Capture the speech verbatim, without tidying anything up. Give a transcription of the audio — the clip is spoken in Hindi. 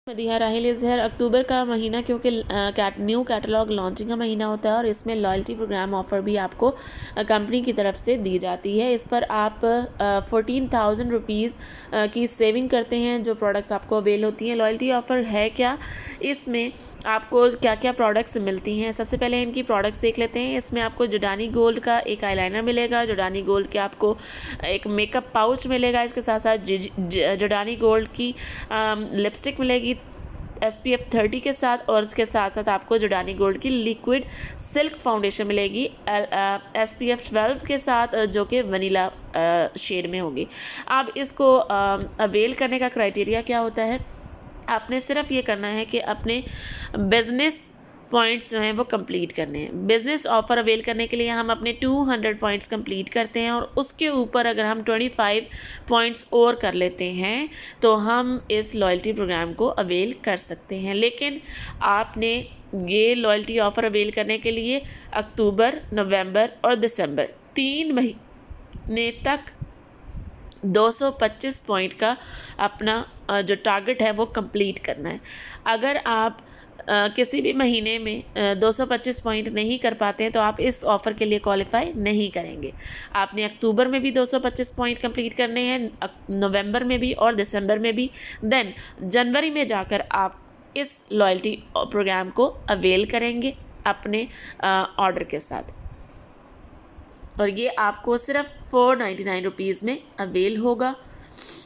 मदीहा राहिल इज़हर अक्टूबर का महीना क्योंकि कैट न्यू कैटलॉग लॉन्चिंग का महीना होता है और इसमें लॉयल्टी प्रोग्राम ऑफ़र भी आपको कंपनी की तरफ से दी जाती है। इस पर आप फोर्टीन थाउजेंड रुपीज़ की सेविंग करते हैं। जो प्रोडक्ट्स आपको अवेल होती हैं, लॉयल्टी ऑफ़र है क्या, इसमें आपको क्या क्या प्रोडक्ट्स मिलती हैं। सबसे पहले इनकी प्रोडक्ट्स देख लेते हैं। इसमें आपको जोडानी गोल्ड का एक आईलाइनर मिलेगा, जोडानी गोल्ड के आपको एक मेकअप पाउच मिलेगा, इसके साथ साथ जोडानी गोल्ड की लिपस्टिक मिलेगी एस पी एफ थर्टी के साथ, और इसके साथ साथ आपको जोडानी गोल्ड की लिक्विड सिल्क फाउंडेशन मिलेगी एस पी एफ ट्वेल्व के साथ, जो कि वनीला शेड में होगी। अब इसको अवेल करने का क्राइटेरिया क्या होता है, आपने सिर्फ ये करना है कि अपने बिज़नेस पॉइंट्स जो हैं वो कंप्लीट करने हैं। बिज़नेस ऑफ़र अवेल करने के लिए हम अपने टू हंड्रेड पॉइंट्स कंप्लीट करते हैं और उसके ऊपर अगर हम ट्वेंटी फाइव पॉइंट्स और कर लेते हैं तो हम इस लॉयल्टी प्रोग्राम को अवेल कर सकते हैं। लेकिन आपने ये लॉयल्टी ऑफ़र अवेल करने के लिए अक्टूबर, नवंबर और दिसंबर तीन महीने तक दो सौ पच्चीस पॉइंट का अपना जो टारगेट है वो कंप्लीट करना है। अगर आप Uh, किसी भी महीने में uh, दो सौ पच्चीस पॉइंट नहीं कर पाते हैं तो आप इस ऑफ़र के लिए क्वालिफाई नहीं करेंगे। आपने अक्टूबर में भी दो सौ पच्चीस पॉइंट कंप्लीट करने हैं, नवंबर में भी और दिसंबर में भी, देन जनवरी में जाकर आप इस लॉयल्टी प्रोग्राम को अवेल करेंगे अपने ऑर्डर uh, के साथ, और ये आपको सिर्फ फोर नाइन्टी नाइन रुपीज़ में अवेल होगा।